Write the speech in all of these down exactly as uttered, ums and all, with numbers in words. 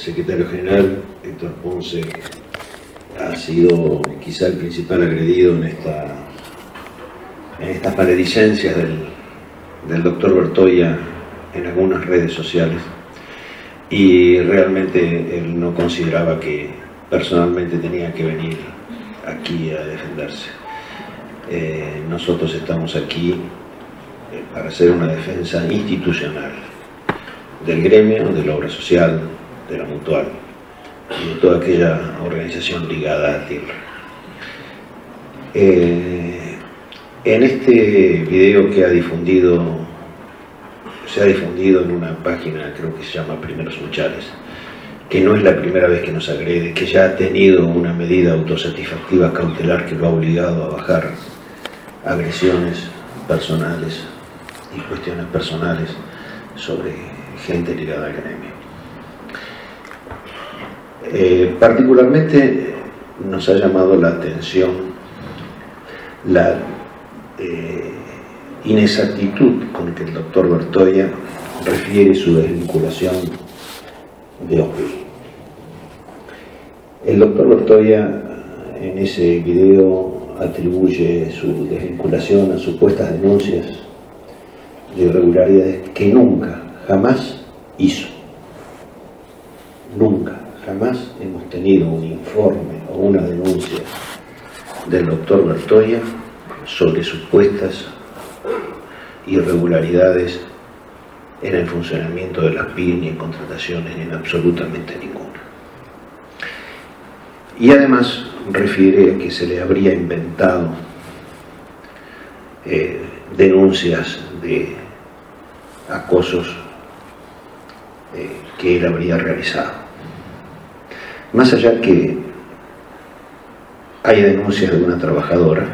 secretario general, Héctor Ponce, ha sido quizá el principal agredido en, esta, en estas maledicencias del, del doctor Bertoia en algunas redes sociales, y realmente él no consideraba que personalmente tenía que venir aquí a defenderse. Eh, nosotros estamos aquí eh, para hacer una defensa institucional del gremio, de la obra social, de la mutual y de toda aquella organización ligada a tierra. Eh, en este video que ha difundido, se ha difundido en una página, creo que se llama Primeros Luchares, que no es la primera vez que nos agrede, que ya ha tenido una medida autosatisfactiva cautelar que lo ha obligado a bajar agresiones personales y cuestiones personales sobre gente ligada al gremio. Eh, particularmente nos ha llamado la atención la eh, inexactitud con que el doctor Bertoia refiere su desvinculación de hoy. El doctor Bertoia en ese video atribuye su desvinculación a supuestas denuncias de irregularidades que nunca, jamás hizo. Nunca, jamás hemos tenido un informe o una denuncia del doctor Bertoia sobre supuestas irregularidades en el funcionamiento de las P I, ni en contrataciones, ni en absolutamente ninguna. Y además refiere a que se le habría inventado eh, denuncias de acosos eh, que él habría realizado. Más allá que hay denuncias de una trabajadora,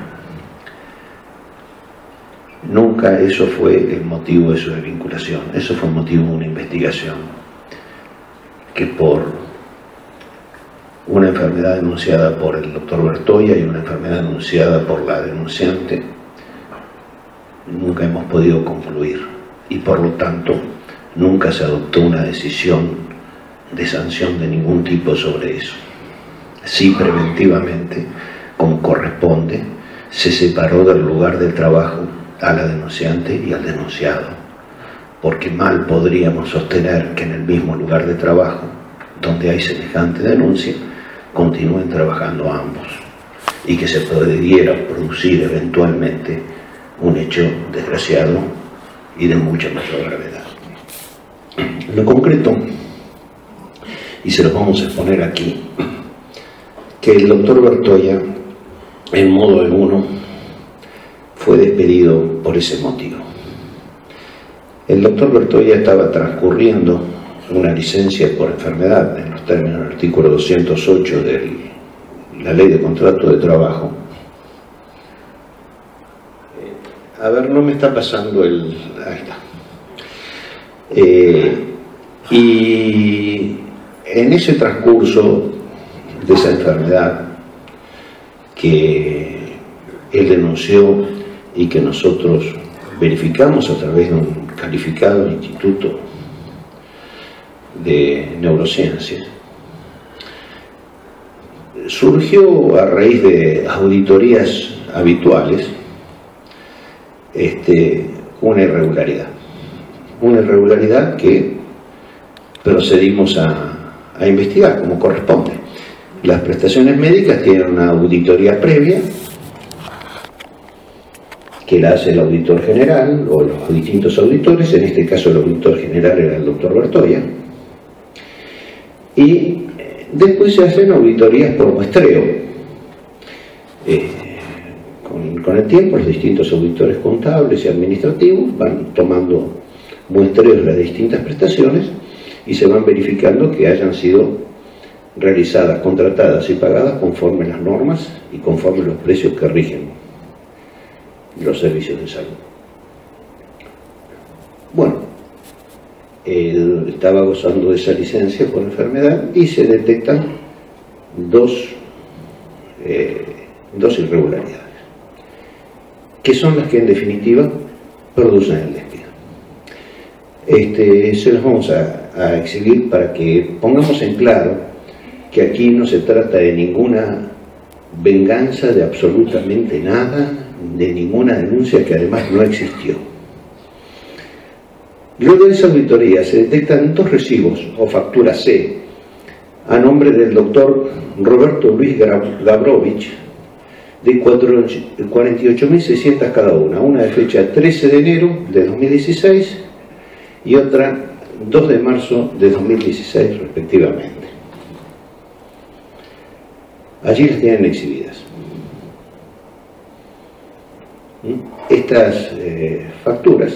nunca eso fue el motivo de su desvinculación. Eso fue motivo de una investigación que por una enfermedad denunciada por el doctor Bertoia y una enfermedad denunciada por la denunciante nunca hemos podido concluir, y por lo tanto nunca se adoptó una decisión de sanción de ningún tipo sobre eso. Sí, preventivamente, como corresponde, se separó del lugar del trabajo a la denunciante y al denunciado, porque mal podríamos sostener que en el mismo lugar de trabajo, donde hay semejante denuncia, continúen trabajando ambos y que se pudiera producir eventualmente un hecho desgraciado y de mucha mayor gravedad. Lo concreto, y se lo vamos a exponer aquí, que el doctor Bertoia, en modo alguno, fue despedido por ese motivo. El doctor Bertoia estaba transcurriendo una licencia por enfermedad en los términos del artículo doscientos ocho de la Ley de Contrato de Trabajo. A ver, no me está pasando el... Ahí está. Eh, y en ese transcurso de esa enfermedad que él denunció y que nosotros verificamos a través de un calificado instituto de neurociencias, surgió a raíz de auditorías habituales este, una irregularidad. Una irregularidad que procedimos a, a investigar como corresponde. Las prestaciones médicas tienen una auditoría previa que la hace el auditor general o los distintos auditores. En este caso el auditor general era el doctor Bertoia, y después se hacen auditorías por muestreo. Eh, con, con el tiempo los distintos auditores contables y administrativos van tomando muestreos de las distintas prestaciones y se van verificando que hayan sido realizadas, contratadas y pagadas conforme a las normas y conforme a los precios que rigen los servicios de salud. Bueno, él estaba gozando de esa licencia por enfermedad y se detectan dos, eh, dos irregularidades, que son las que en definitiva producen el despido. Este, se los vamos a, a exhibir para que pongamos en claro que aquí no se trata de ninguna venganza de absolutamente nada, de ninguna denuncia que además no existió. Luego de esa auditoría se detectan dos recibos o facturas C a nombre del doctor Roberto Luis Gabrovich de cuarenta y ocho mil seiscientos cada una, una de fecha trece de enero de dos mil dieciséis y otra dos de marzo de dos mil dieciséis respectivamente. Allí las tienen exhibidas. Estas eh, facturas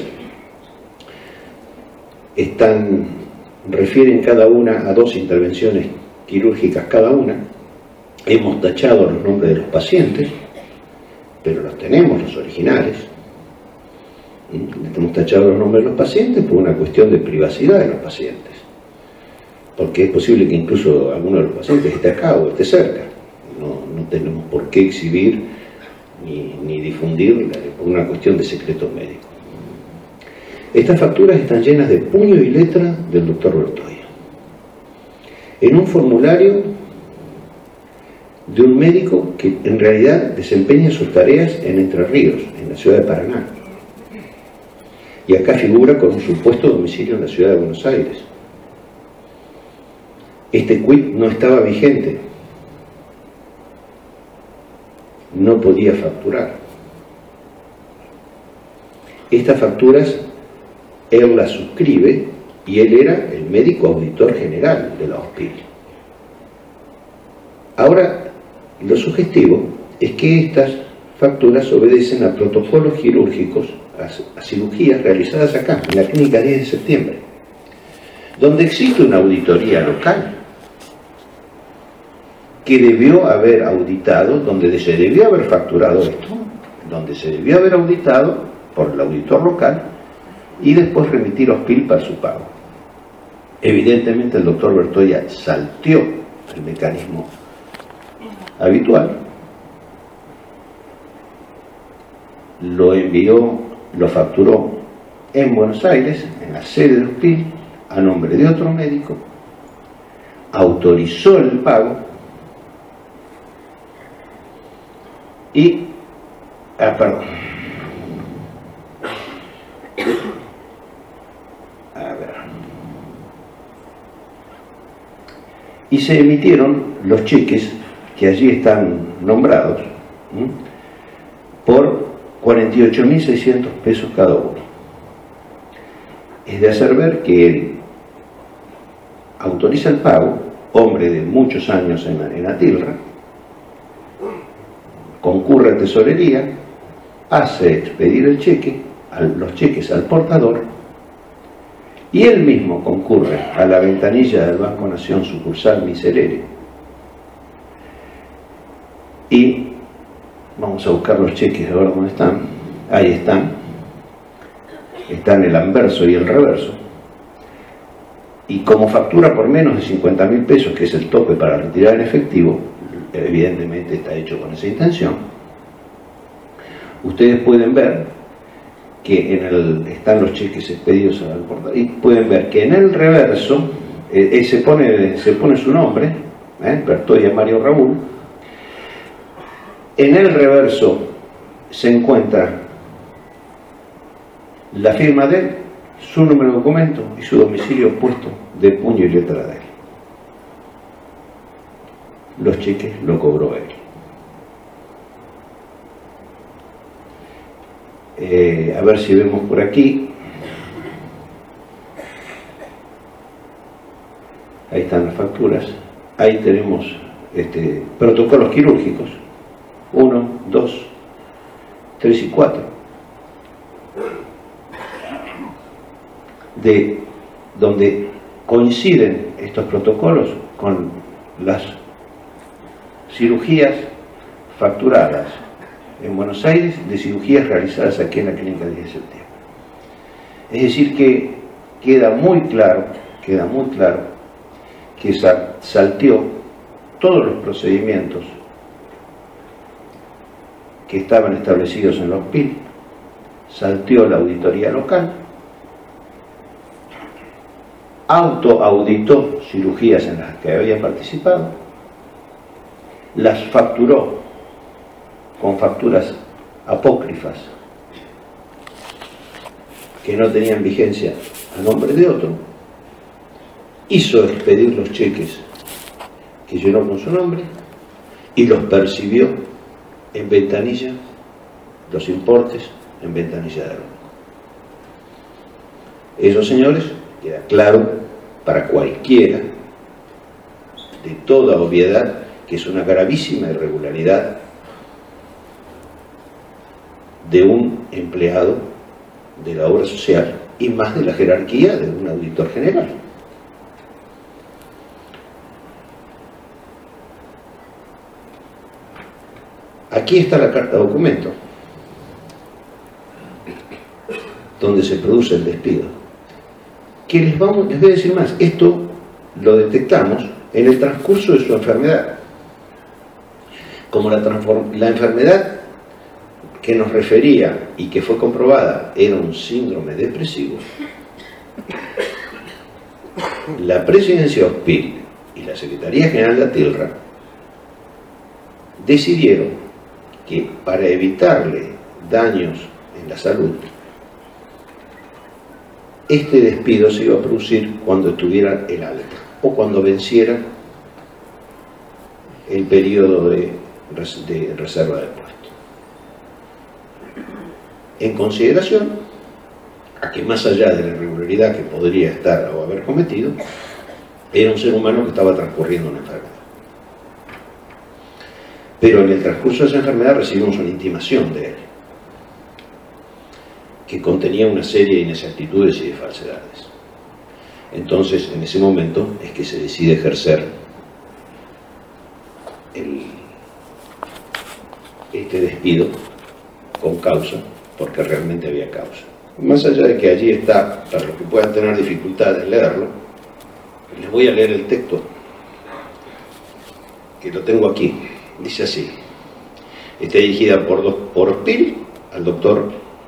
están, refieren cada una a dos intervenciones quirúrgicas cada una. Hemos tachado los nombres de los pacientes, pero los tenemos, los originales. Hemos tachado los nombres de los pacientes por una cuestión de privacidad de los pacientes, porque es posible que incluso alguno de los pacientes esté acá o esté cerca. No, no tenemos por qué exhibir ni, ni difundir por una cuestión de secreto médico. Estas facturas están llenas de puño y letra del doctor Bertoia, en un formulario de un médico que en realidad desempeña sus tareas en Entre Ríos, en la ciudad de Paraná. Y acá figura con un supuesto domicilio en la ciudad de Buenos Aires. Este quit no estaba vigente, no podía facturar. Estas facturas él las suscribe y él era el médico auditor general de la O S P I L. Ahora, lo sugestivo es que estas facturas obedecen a protocolos quirúrgicos, a, a cirugías realizadas acá, en la clínica diez de septiembre, donde existe una auditoría local que debió haber auditado, donde se debió haber facturado esto, donde se debió haber auditado por el auditor local y después remitir a O S P I L para su pago. Evidentemente el doctor Bertoia salteó el mecanismo habitual, lo envió, lo facturó en Buenos Aires, en la sede de O S P I L, a nombre de otro médico, autorizó el pago y, ah, perdón, a ver, y se emitieron los cheques que allí están nombrados, ¿sí?, por cuarenta y ocho mil seiscientos pesos cada uno. Es de hacer ver que él autoriza el pago, hombre de muchos años en, en Atilra, concurre a tesorería, hace expedir el cheque, al, los cheques al portador, y él mismo concurre a la ventanilla del Banco Nación sucursal Miserere y vamos a buscar los cheques a ver dónde están. Ahí están, están el anverso y el reverso, y como factura por menos de cincuenta mil pesos, que es el tope para retirar en efectivo, evidentemente está hecho con esa intención. Ustedes pueden ver que en el, están los cheques expedidos al portador, y pueden ver que en el reverso eh, eh, se, pone, se pone su nombre, eh, Bertoia Mario Raúl. En el reverso se encuentra la firma de él, su número de documento y su domicilio puesto de puño y letra de él. Los cheques lo cobró él. Eh, a ver si vemos por aquí. Ahí están las facturas. Ahí tenemos este, protocolos quirúrgicos. Uno, dos, tres y cuatro. De donde coinciden estos protocolos con las cirugías facturadas en Buenos Aires de cirugías realizadas aquí en la clínica diez de septiembre. Es decir que queda muy claro, queda muy claro que salteó todos los procedimientos que estaban establecidos en la O S P I L, salteó la auditoría local, autoauditó cirugías en las que había participado, las facturó con facturas apócrifas que no tenían vigencia a nombre de otro, hizo expedir los cheques que llenó con su nombre y los percibió en ventanilla, los importes en ventanilla de banco. Esos señores, queda claro para cualquiera de toda obviedad que es una gravísima irregularidad de un empleado de la obra social y más de la jerarquía de un auditor general. Aquí está la carta documento donde se produce el despido. Que les, vamos, les voy a decir más, esto lo detectamos en el transcurso de su enfermedad. Como la, la enfermedad que nos refería y que fue comprobada era un síndrome depresivo, la Presidencia O S P I L y la Secretaría General de ATILRA decidieron que para evitarle daños en la salud, este despido se iba a producir cuando estuviera el alta o cuando venciera el periodo de, de reserva de puesto. En consideración a que más allá de la irregularidad que podría estar o haber cometido, era un ser humano que estaba transcurriendo una enfermedad. Pero en el transcurso de esa enfermedad recibimos una intimación de él, que contenía una serie de inexactitudes y de falsedades. Entonces, en ese momento es que se decide ejercer el, este despido con causa, porque realmente había causa. Más allá de que allí está, para los que puedan tener dificultad en leerlo, les voy a leer el texto, que lo tengo aquí. Dice así: está dirigida por, dos, por O S P I L al doctor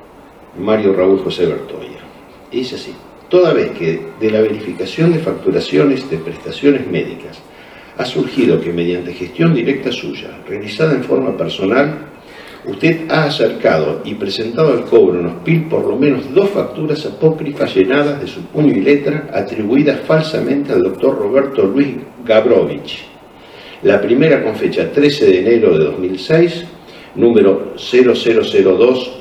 Mario Raúl José Bertoia. Y dice así: toda vez que de la verificación de facturaciones de prestaciones médicas ha surgido que mediante gestión directa suya, realizada en forma personal, usted ha acercado y presentado al cobro en O S P I L por lo menos dos facturas apócrifas llenadas de su puño y letra atribuidas falsamente al doctor Roberto Luis Gabrovich. La primera con fecha trece de enero de dos mil seis, número cero cero cero dos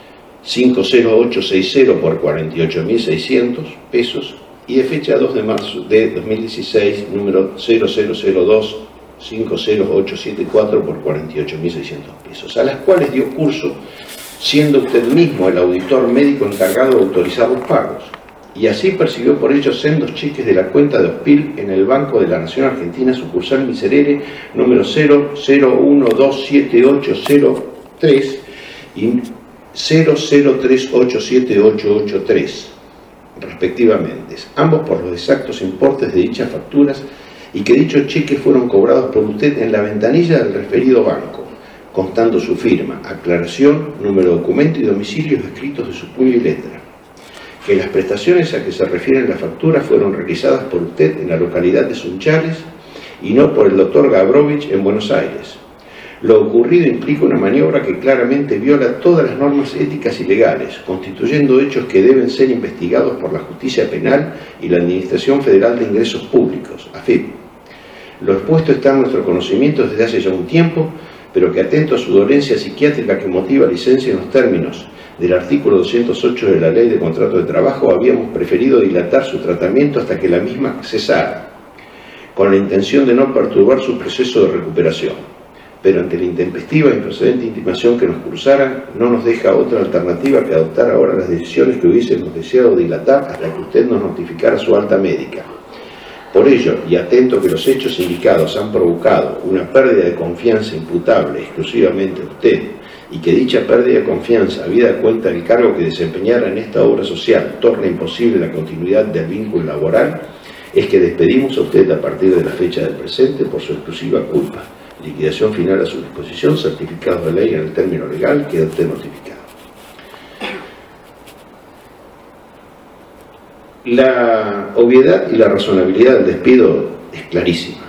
cinco cero ocho seis cero por cuarenta y ocho mil seiscientos pesos, y de fecha dos de marzo de dos mil dieciséis, número cero cero cero dos cinco cero ocho siete cuatro por cuarenta y ocho mil seiscientos pesos, a las cuales dio curso siendo usted mismo el auditor médico encargado de autorizar los pagos, y así percibió por ellos sendos cheques de la cuenta de O S P I L en el Banco de la Nación Argentina, sucursal Miserere, número cero cero uno dos siete ocho cero tres y cero cero tres ocho siete ocho ocho tres, respectivamente, ambos por los exactos importes de dichas facturas, y que dichos cheques fueron cobrados por usted en la ventanilla del referido banco, constando su firma, aclaración, número de documento y domicilios escritos de su puño y letra. Que las prestaciones a que se refieren las facturas fueron realizadas por usted en la localidad de Sunchales y no por el doctor Gabrovich en Buenos Aires. Lo ocurrido implica una maniobra que claramente viola todas las normas éticas y legales, constituyendo hechos que deben ser investigados por la Justicia Penal y la Administración Federal de Ingresos Públicos, A F I P. Lo expuesto está en nuestro conocimiento desde hace ya un tiempo, pero que atento a su dolencia psiquiátrica que motiva licencia en los términos del artículo doscientos ocho de la Ley de Contrato de Trabajo, habíamos preferido dilatar su tratamiento hasta que la misma cesara, con la intención de no perturbar su proceso de recuperación. Pero ante la intempestiva y procedente intimación que nos cruzara, no nos deja otra alternativa que adoptar ahora las decisiones que hubiésemos deseado dilatar hasta que usted nos notificara su alta médica. Por ello, y atento que los hechos indicados han provocado una pérdida de confianza imputable exclusivamente a usted, y que dicha pérdida de confianza, habida cuenta del cargo que desempeñara en esta obra social, torna imposible la continuidad del vínculo laboral, es que despedimos a usted a partir de la fecha del presente por su exclusiva culpa. Liquidación final a su disposición, certificado de ley en el término legal, queda usted notificado. La obviedad y la razonabilidad del despido es clarísima.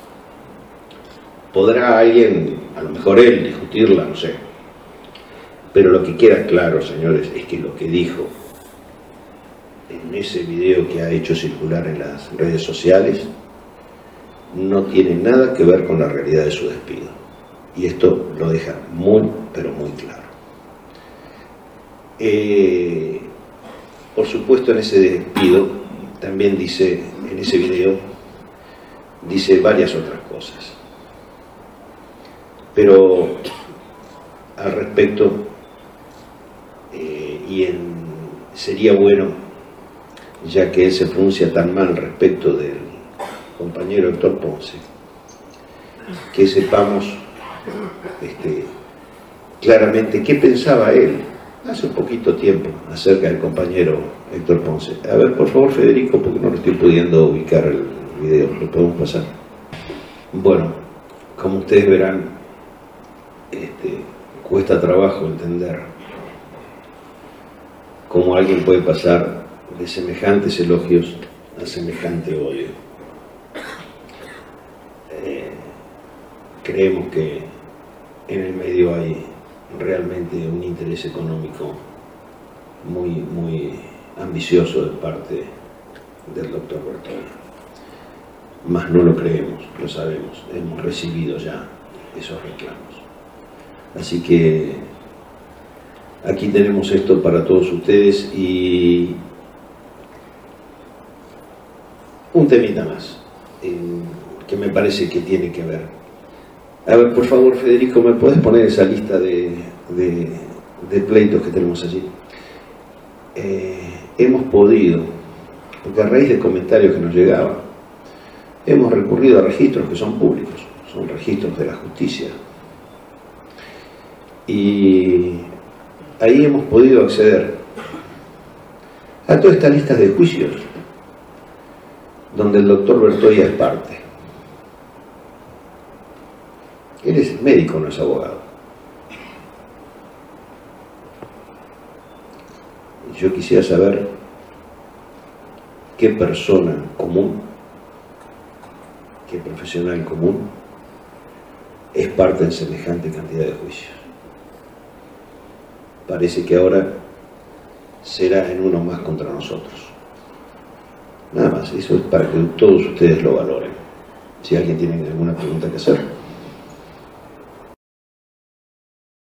Podrá alguien, a lo mejor él, discutirla, no sé. Pero lo que queda claro, señores, es que lo que dijo en ese video que ha hecho circular en las redes sociales no tiene nada que ver con la realidad de su despido. Y esto lo deja muy, pero muy claro. Eh, por supuesto, en ese despido también dice, en ese video, dice varias otras cosas. Pero al respecto, eh, y en, sería bueno, ya que él se pronuncia tan mal respecto del compañero Héctor Ponce, que sepamos este, claramente qué pensaba él hace un poquito tiempo acerca del compañero Héctor Ponce. A ver, por favor, Federico, porque no lo estoy pudiendo ubicar el video, ¿lo podemos pasar? Bueno, como ustedes verán, este, cuesta trabajo entender cómo alguien puede pasar de semejantes elogios a semejante odio. Eh, creemos que en el medio hay realmente un interés económico muy, muy ambicioso de parte del doctor Bertoni. Mas no lo creemos, lo sabemos, hemos recibido ya esos reclamos. Así que aquí tenemos esto para todos ustedes y un temita más, eh, que me parece que tiene que ver. A ver, por favor, Federico, ¿me podés poner esa lista de, de, de pleitos que tenemos allí? Eh, hemos podido, porque a raíz de comentarios que nos llegaban, hemos recurrido a registros que son públicos, son registros de la justicia. Y ahí hemos podido acceder a toda esta lista de juicios donde el doctor Bertoia es parte. Él es médico, no es abogado. Yo quisiera saber qué persona común, qué profesional común es parte en semejante cantidad de juicios. Parece que ahora será en uno más contra nosotros. Nada más, eso es para que todos ustedes lo valoren. Si alguien tiene alguna pregunta que hacer.